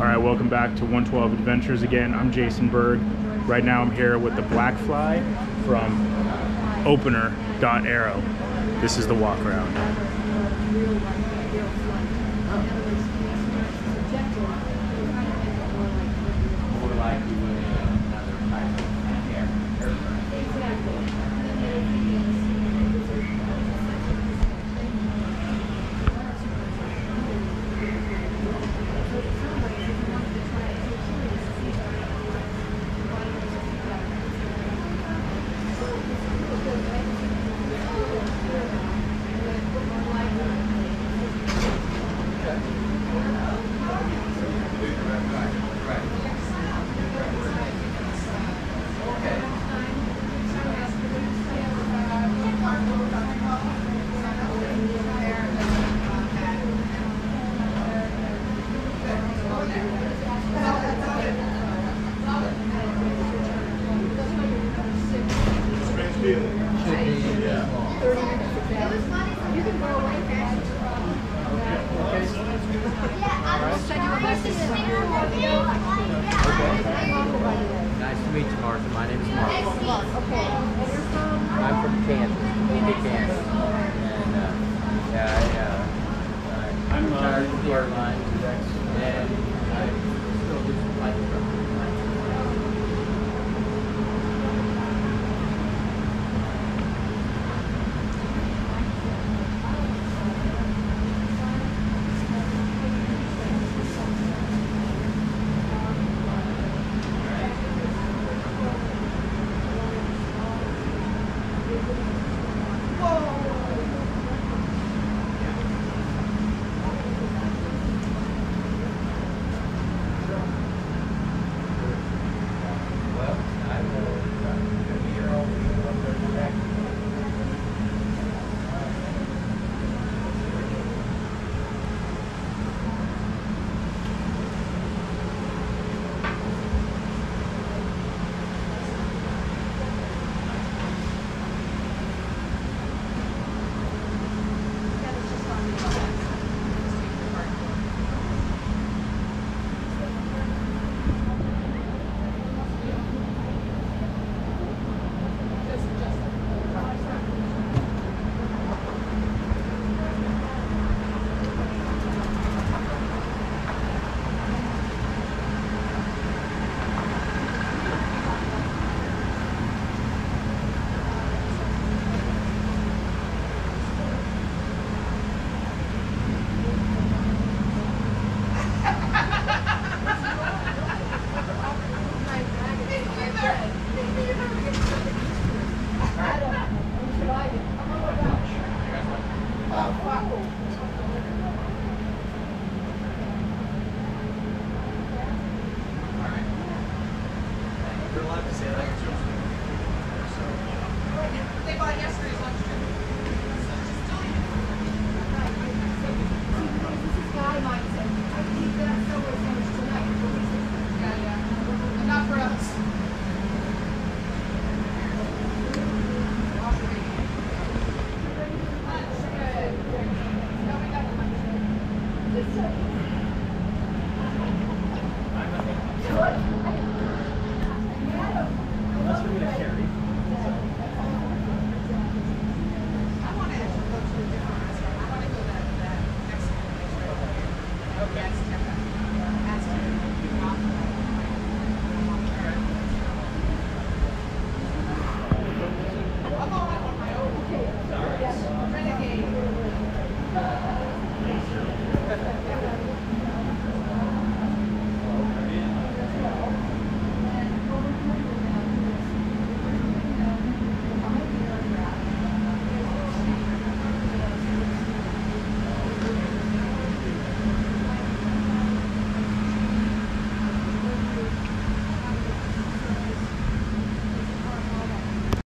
Alright, welcome back to 112 Adventures again. I'm Jason Berg. Right now I'm here with the BlackFly from opener.aero. This is the walk around. Nice to meet you, Martha. My name is Mark. I'm from Kansas, Kansas. And I'm retired from the airline, and I still do some flight trucks.